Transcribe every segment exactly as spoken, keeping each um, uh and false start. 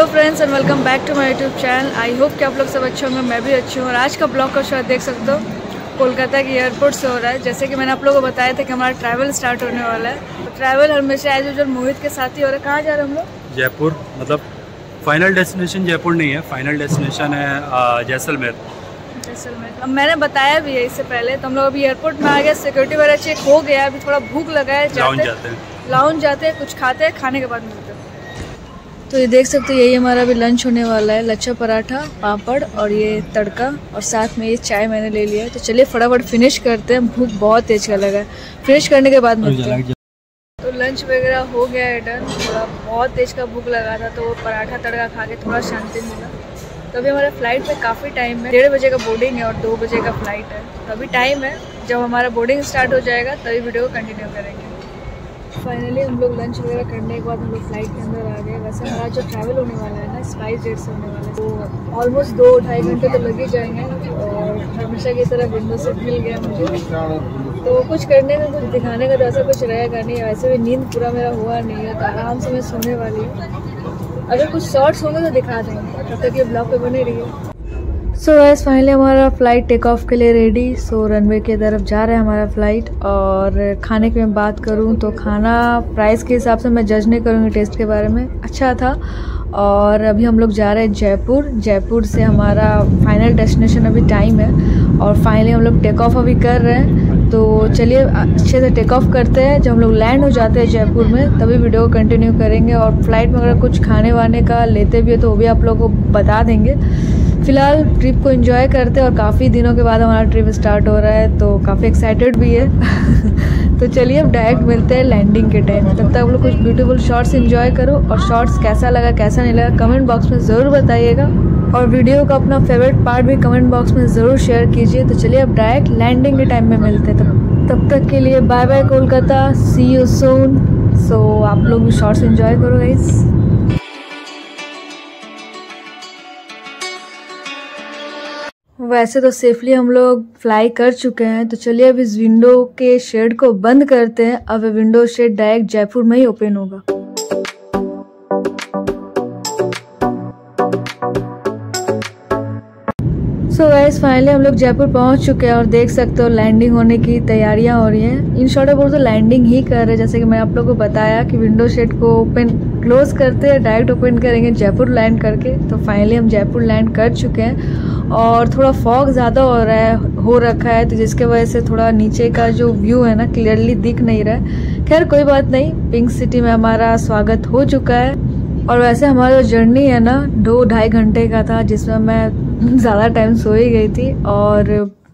Friends and welcome back to my YouTube channel. I hope कि आप लोग सब अच्छे होंगे, मैं भी अच्छी हूँ। और आज का ब्लॉग का शायद देख सकते हो कोलकाता के एयरपोर्ट से हो रहा है। जैसे कि मैंने आप लोगों को बताया था कि हमारा ट्रैवल स्टार्ट होने वाला है। तो ट्रैवल हमेशा एज यूजुअल मोहित के साथ ही हो रहा है। कहाँ जा रहे हैं हम लोग? जयपुर। मतलब फाइनल डेस्टिनेशन जयपुर नहीं है, फाइनल डेस्टिनेशन है जैसलमेर। जैसलमेर अब मैंने बताया भी है इससे पहले। तो हम लोग अभी एयरपोर्ट में आ गए, सिक्योरिटी वगैरह चेक हो गया। अभी थोड़ा भूख लगा है, लाउंज जाते हैं लाउंज जाते हैं कुछ खाते हैं, खाने के बाद मिलते हैं। तो ये देख सकते हो, यही हमारा अभी लंच होने वाला है। लच्छा पराठा, पापड़ और ये तड़का, और साथ में ये चाय मैंने ले लिया है। तो चलिए फटाफट फिनिश करते हैं, भूख बहुत तेज का लगा है। फिनिश करने के बाद मिलते हैं। तो लंच वगैरह हो गया है डन। थोड़ा बहुत तेज का भूख लगा था तो वो पराठा तड़का खा के थोड़ा शांति मिला। तो अभी हमारे फ्लाइट में काफ़ी टाइम है, डेढ़ बजे का बोर्डिंग है और दो बजे का फ्लाइट है। तो अभी टाइम है, जब हमारा बोर्डिंग स्टार्ट हो जाएगा तभी वीडियो को कंटिन्यू करेंगे। फाइनली हम लोग लंच वगैरह करने के बाद हम लोग फ्लाइट के अंदर आ गए। वैसे हमारा जो ट्रैवल होने वाला है ना, स्पाइस जेट से होने वाला है, तो ऑलमोस्ट दो ढाई घंटे तो लग ही जाएंगे। और हमेशा की तरह विंडो सीट मिल गया मुझे, तो कुछ करने में कुछ दिखाने का तो ऐसा कुछ रहेगा नहीं। वैसे भी नींद पूरा मेरा हुआ नहीं है, तो आराम से मैं सोने वाली हूँ। अगर कुछ शॉर्ट्स होंगे तो दिखा देंगे, तब तक ये ब्लॉग पे बने रहिए। सो गाइस फाइनली हमारा फ़्लाइट टेक ऑफ के लिए रेडी। सो रनवे की तरफ जा रहा है हमारा फ़्लाइट। और खाने की मैं बात करूं तो खाना प्राइस के हिसाब से मैं जज नहीं करूंगी, टेस्ट के बारे में अच्छा था। और अभी हम लोग जा रहे हैं जयपुर। जयपुर से हमारा फाइनल डेस्टिनेशन अभी टाइम है, और फाइनली हम लोग टेक ऑफ अभी कर रहे हैं। तो चलिए अच्छे से टेक ऑफ करते हैं। जब हम लोग लैंड हो जाते हैं जयपुर में तभी वीडियो को कंटिन्यू करेंगे। और फ्लाइट में अगर कुछ खाने वाने का लेते भी है तो वो भी आप लोगों को बता देंगे। फिलहाल ट्रिप को एंजॉय करते हैं, और काफ़ी दिनों के बाद हमारा ट्रिप स्टार्ट हो रहा है तो काफ़ी एक्साइटेड भी है। तो चलिए अब डायरेक्ट मिलते हैं लैंडिंग के टाइम। तब तक आप लोग कुछ ब्यूटीफुल शॉट्स एंजॉय करो, और शॉट्स कैसा लगा कैसा नहीं लगा कमेंट बॉक्स में ज़रूर बताइएगा। और वीडियो का अपना फेवरेट पार्ट भी कमेंट बॉक्स में ज़रूर शेयर कीजिए। तो चलिए अब डायरेक्ट लैंडिंग के टाइम में मिलते हैं। तब तब तक के लिए bye bye Kolkata, see you soon. So आप लोग भी शॉट्स एंजॉय करो गाइस। वैसे तो सेफली हम लोग फ्लाई कर चुके हैं। तो चलिए अब इस विंडो के शेड को बंद करते हैं। अब विंडो शेड डायरेक्ट जयपुर में ही ओपन होगा। सो गाइस फाइनली हम लोग जयपुर पहुंच चुके हैं, और देख सकते हो लैंडिंग होने की तैयारियां हो रही हैं। इन शॉर्ट बोल तो लैंडिंग ही कर रहे हैं। जैसे कि मैं आप लोगों को बताया कि विंडो शेड को ओपन क्लोज करते हैं, डायरेक्ट ओपन करेंगे जयपुर लैंड करके। तो फाइनली हम जयपुर लैंड कर चुके हैं, और थोड़ा फॉग ज़्यादा हो रहा है हो रखा है, तो जिसके वजह से थोड़ा नीचे का जो व्यू है ना क्लियरली दिख नहीं रहा है। खैर कोई बात नहीं, पिंक सिटी में हमारा स्वागत हो चुका है। और वैसे हमारा जो जर्नी है ना दो ढाई घंटे का था, जिसमें मैं ज़्यादा टाइम सो ही गई थी और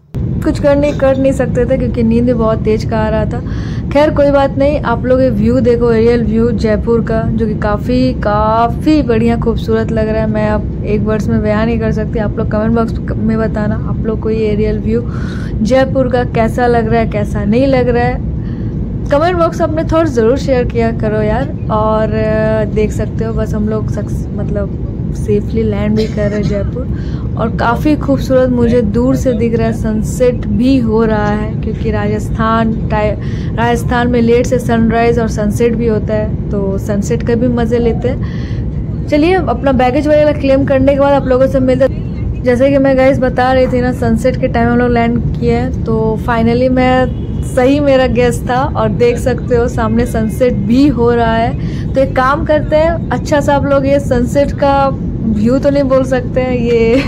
कुछ कर नहीं कर नहीं सकते थे क्योंकि नींद भी बहुत तेज का आ रहा था। खैर कोई बात नहीं, आप लोग ये व्यू देखो, एरियल व्यू जयपुर का, जो कि काफ़ी काफ़ी बढ़िया खूबसूरत लग रहा है। मैं अब एक वर्ड्स में बयान नहीं कर सकती। आप लोग कमेंट बॉक्स में बताना आप लोग को ये एरियल व्यू जयपुर का कैसा लग रहा है, कैसा नहीं लग रहा है। कमेंट बॉक्स अपने थॉट्स ज़रूर शेयर किया करो यार। और देख सकते हो बस हम लोग मतलब सेफली लैंड भी कर रहे हैं जयपुर, और काफ़ी खूबसूरत मुझे दूर से दिख रहा है। सनसेट भी हो रहा है क्योंकि राजस्थान राजस्थान में लेट से सनराइज़ और सनसेट भी होता है, तो सनसेट का भी मज़े लेते हैं। चलिए अपना बैगेज वगैरह क्लेम करने के बाद आप लोगों से मिलते। जैसे कि मैं गाइस बता रही थी ना, सनसेट के टाइम हम लोग लैंड किए हैं, तो फाइनली मैं सही मेरा गेस था। और देख सकते हो सामने सनसेट भी हो रहा है। तो एक काम करते हैं, अच्छा सा आप लोग ये सनसेट का व्यू तो नहीं बोल सकते हैं,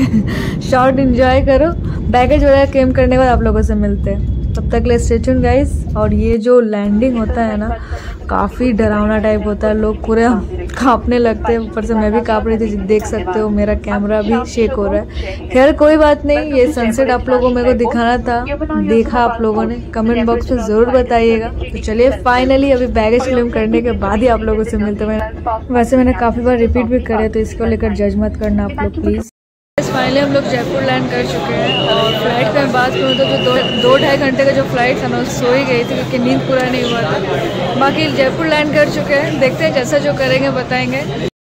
ये शॉर्ट एंजॉय करो। बैगेज वगैरह क्लेम करने के बाद आप लोगों से मिलते हैं। तब तक ले स्टे ट्यून्ड गाइस। और ये जो लैंडिंग होता है ना काफ़ी डरावना टाइप होता है, लोग पूरे कांपने लगते हैं। ऊपर से मैं भी कांप रही थी, देख सकते हो मेरा कैमरा भी शेक हो रहा है। खैर कोई बात नहीं, ये सनसेट आप लोगों को मेरे को दिखाना था, देखा आप लोगों ने, कमेंट बॉक्स में ज़रूर बताइएगा। तो चलिए फाइनली अभी बैगेज क्लेम करने के बाद ही आप लोगों से मिलते हैं। वैसे मैंने काफ़ी बार रिपीट भी करे, तो इसको लेकर जज मत करना आप लोग प्लीज़। फाइनली हम लोग जयपुर लैंड कर चुके हैं। और फ्लाइट की मैं बात करूँ तो जो दो दो ढाई घंटे का जो फ्लाइट था ना सो ही गई थी क्योंकि नींद पूरा नहीं हुआ था। बाकी जयपुर लैंड कर चुके हैं, देखते हैं जैसा जो करेंगे बताएंगे।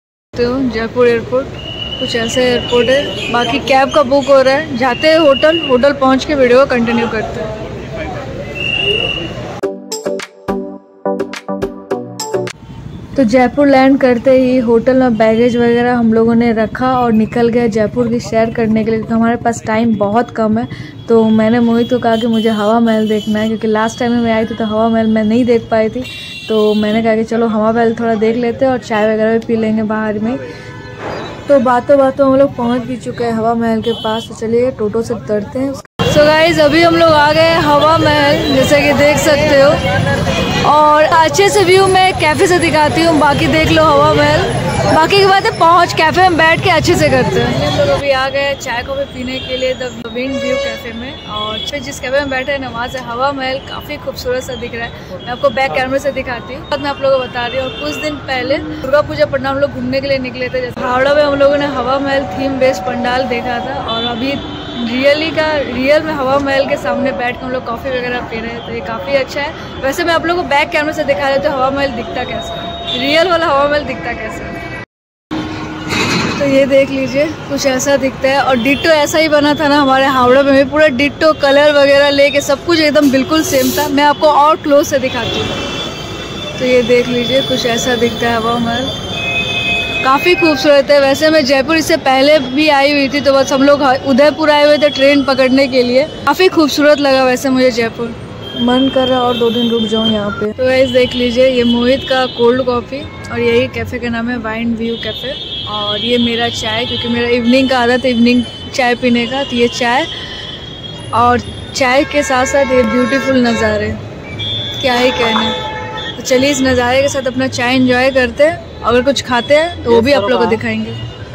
तो जयपुर एयरपोर्ट कुछ ऐसा एयरपोर्ट है। बाकी कैब का बुक हो रहा है, जाते हैं होटल, होटल पहुँच के वीडियो को कंटिन्यू करते हैं। तो जयपुर लैंड करते ही होटल में बैगेज वगैरह हम लोगों ने रखा और निकल गए जयपुर की सैर करने के लिए, क्योंकि हमारे पास टाइम बहुत कम है। तो मैंने मोहित को कहा कि मुझे हवा महल देखना है, क्योंकि लास्ट टाइम में मैं आई थी तो हवा महल मैं नहीं देख पाई थी। तो मैंने कहा कि चलो हवा महल थोड़ा देख लेते हैं और चाय वगैरह भी पी लेंगे बाहर में। तो बातों बातों हम लोग पहुँच भी चुके हैं हवा महल के पास। तो चलिए टोटो से उतरते हैं। सो गाइज अभी हम लोग आ गए हवा महल, जैसे कि देख सकते हो, और अच्छे से व्यू मैं कैफ़े से दिखाती हूँ, बाकी देख लो हवा महल। बाकी की बात है पहुँच कैफ़े में बैठ के अच्छे से करते हैं। हम लोग अभी आ गए चाय कॉफ़ी पीने के लिए द विंड व्यू कैफ़े में, और फिर जिस कैफ़े में बैठे हैं ना वहाँ से हवा महल काफ़ी खूबसूरत सा दिख रहा है। मैं आपको बैक कैमरे से दिखाती हूँ। मैं आप लोगों को बता रही हूँ, कुछ दिन पहले दुर्गा पूजा पंडाल हम लोग घूमने के लिए निकले थे। हावड़ा में हम लोगों ने हवा महल थीम बेस्ड पंडाल देखा था, और अभी रियली का रियल में हवा महल के सामने बैठ के हम लोग कॉफ़ी वगैरह पी रहे हैं। तो ये काफ़ी अच्छा है। वैसे मैं आप लोगों को बैक कैमरे से दिखा रही हूँ तो हवा महल दिखता कैसा है, रियल वाला हवा महल दिखता कैसा है। तो ये देख लीजिए कुछ ऐसा दिखता है, और डिट्टो ऐसा ही बना था ना हमारे हावड़ा में भी, पूरा डिट्टो कलर वगैरह लेके सब कुछ एकदम बिल्कुल सेम था। मैं आपको और क्लोज से दिखाती हूँ। तो ये देख लीजिए कुछ ऐसा दिखता है हवा महल, काफ़ी खूबसूरत है। वैसे मैं जयपुर इससे पहले भी आई हुई थी, तो बस हम लोग उदयपुर आए हुए थे ट्रेन पकड़ने के लिए। काफ़ी खूबसूरत लगा वैसे मुझे जयपुर, मन कर रहा और दो दिन रुक जाऊँ यहाँ पे। तो गाइस देख लीजिए ये मोहित का कोल्ड कॉफ़ी, और यही कैफ़े का नाम है वाइन व्यू कैफ़े। और ये मेरा चाय, क्योंकि मेरा इवनिंग का आदत है इवनिंग चाय पीने का। तो ये चाय, और चाय के साथ साथ ये ब्यूटीफुल नज़ारे, क्या ही कहने। तो चलिए इस नज़ारे के साथ अपना चाय एंजॉय करते हैं। अगर कुछ खाते हैं तो वो भी आप लोगों को दिखाएंगे।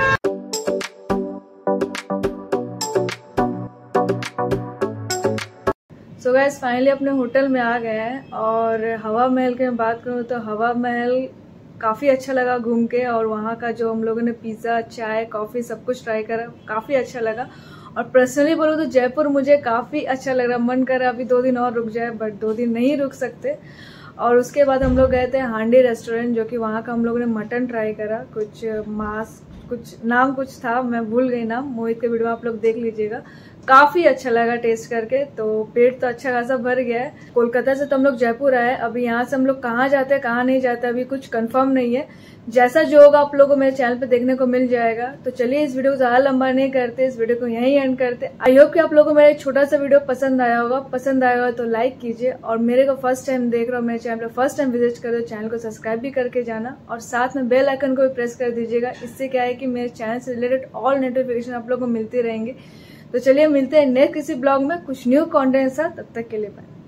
सो गाइस फाइनली अपने होटल में आ गए हैं, और हवा महल की मैं बात करूँ तो हवा महल काफ़ी अच्छा लगा घूम के, और वहाँ का जो हम लोगों ने पिज़्ज़ा चाय कॉफ़ी सब कुछ ट्राई करा, काफ़ी अच्छा लगा। और पर्सनली बोलूँ तो जयपुर मुझे काफ़ी अच्छा लग रहा, मन कर रहा अभी दो दिन और रुक जाए, बट दो दिन नहीं रुक सकते। और उसके बाद हम लोग गए थे हांडी रेस्टोरेंट, जो कि वहाँ का हम लोगों ने मटन ट्राई करा, कुछ मांस कुछ नाम कुछ था, मैं भूल गई नाम, मोहित के वीडियो आप लोग देख लीजिएगा। काफ़ी अच्छा लगा टेस्ट करके, तो पेट तो अच्छा खासा भर गया है। कोलकाता से तो हम लोग जयपुर आए, अभी यहाँ से हम लोग कहाँ जाते हैं कहाँ नहीं जाते अभी कुछ कंफर्म नहीं है। जैसा जो होगा आप लोगों को मेरे चैनल पे देखने को मिल जाएगा। तो चलिए इस वीडियो को ज़्यादा लंबा नहीं करते, इस वीडियो को यहीं एंड करते। आई होप कि आप लोगों को मेरा एक छोटा सा वीडियो पसंद आया होगा। पसंद आया होगा तो लाइक कीजिए, और मेरे को फर्स्ट टाइम देख रहे हो मेरे चैनल पर फर्स्ट टाइम विजिट कर रहे हो, चैनल को सब्सक्राइब भी करके जाना, और साथ में बेल आइकन को भी प्रेस कर दीजिएगा। इससे क्या है कि मेरे चैनल से रिलेटेड ऑल नोटिफिकेशन आप लोगों को मिलते रहेंगे। तो चलिए मिलते हैं नेक्स्ट किसी ब्लॉग में कुछ न्यू कंटेंट के साथ, तब तक के लिए बाय।